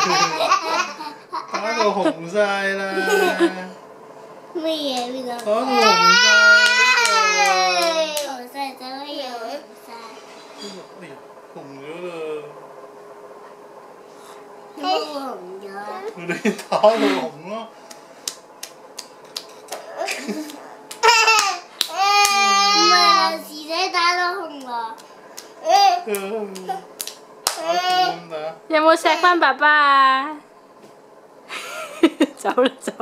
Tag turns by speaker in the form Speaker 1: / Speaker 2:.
Speaker 1: 打到紅晒啦！
Speaker 2: 乜嘢邊度？
Speaker 1: 打到紅晒
Speaker 2: 紅晒就乜嘢紅晒？
Speaker 1: 哎呀，紅咗啦！
Speaker 2: 點解會紅咗啊？
Speaker 1: 你打到紅咯！
Speaker 2: 唔係啊，時仔打到紅喎。
Speaker 1: 打
Speaker 3: 有冇錫翻爸爸啊？走啦走。